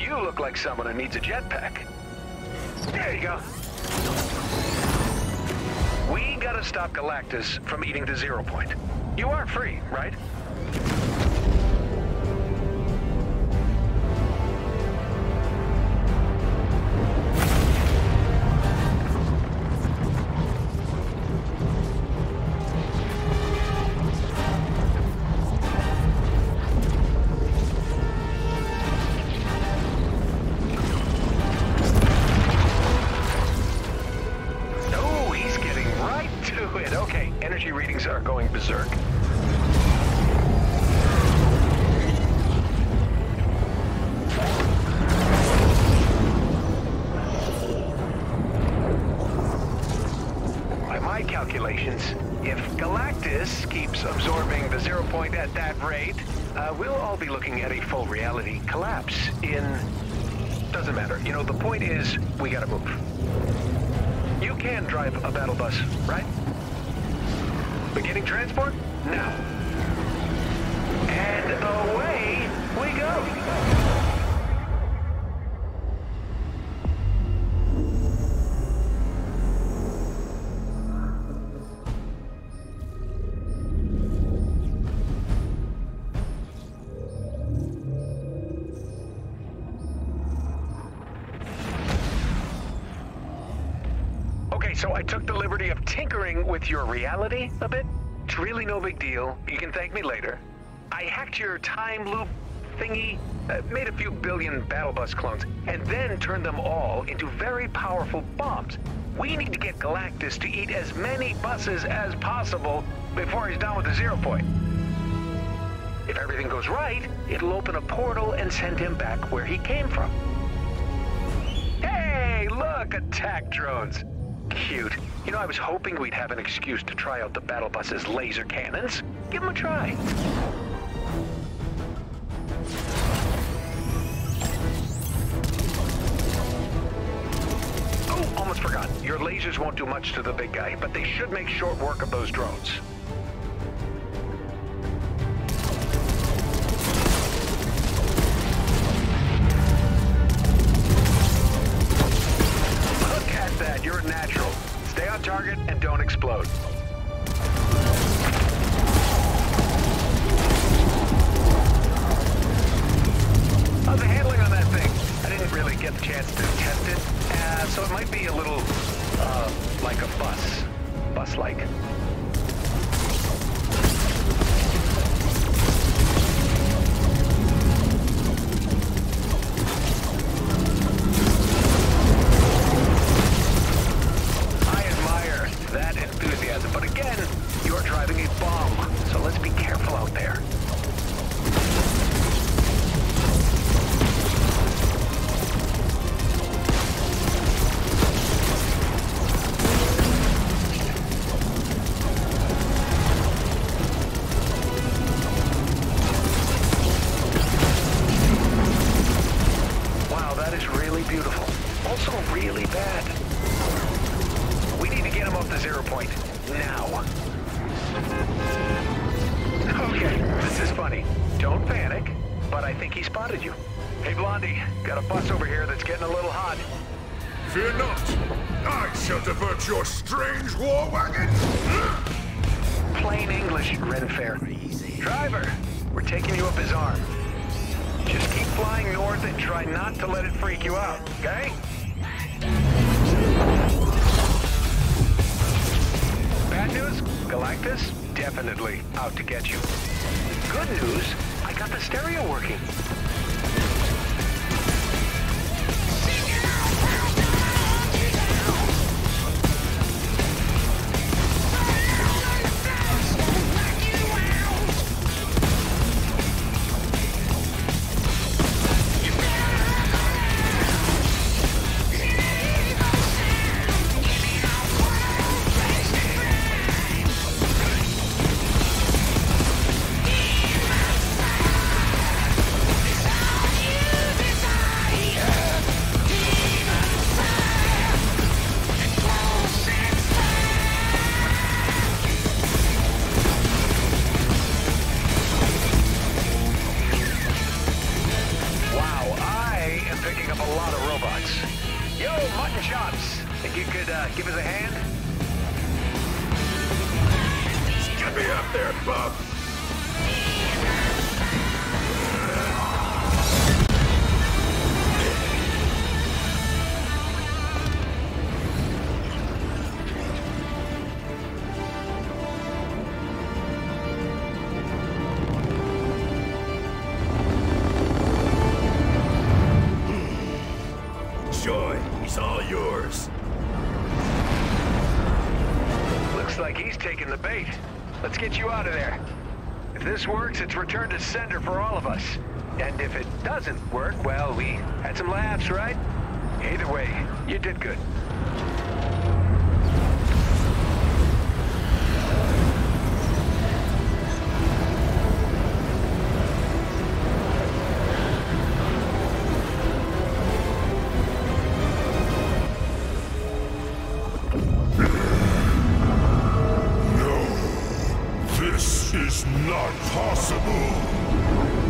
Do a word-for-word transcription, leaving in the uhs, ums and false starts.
You look like someone who needs a jetpack. There you go. We gotta stop Galactus from eating the Zero Point. You are free, right? Readings are going berserk. By my calculations, if Galactus keeps absorbing the Zero Point at that rate, uh, we'll all be looking at a full reality collapse in... Doesn't matter. You know, the point is, we gotta move. You can drive a battle bus, right? Beginning transport? Now. And away we go. Okay, so I took the liberty of tinkering with your reality a bit. It's really no big deal. You can thank me later. I hacked your time loop thingy, uh, made a few billion battle bus clones, and then turned them all into very powerful bombs. We need to get Galactus to eat as many buses as possible before he's done with the Zero Point. If everything goes right, it'll open a portal and send him back where he came from. Hey, look, attack drones. Cute. You know, I was hoping we'd have an excuse to try out the battle bus's laser cannons. Give them a try. Oh, almost forgot. Your lasers won't do much to the big guy, but they should make short work of those drones. Look at that. You're natural. Stay on target and don't explode. How's the handling on that thing? I didn't really get the chance to test it, uh, so it might be a little, uh, like a bus. Bus-like. That enthusiasm, but again, you're driving a bomb, so let's be careful out there. Wow, that is really beautiful. Also really bad. We need to get him off the Zero Point. Now. Okay, this is funny. Don't panic, but I think he spotted you. Hey, Blondie, got a bus over here that's getting a little hot. Fear not. I shall divert your strange war wagon. Plain English, Renfair. Driver, we're taking you up his arm. Just keep flying north and try not to let it freak you out, okay? Bad news? Galactus? Definitely out to get you. Good news? I got the stereo working. up there, bub? Joy, he's all yours. Looks like he's taking the bait. Let's get you out of there. If this works, it's return to sender for all of us. And if it doesn't work, well, we had some laughs, right? Either way, you did good. This is not possible!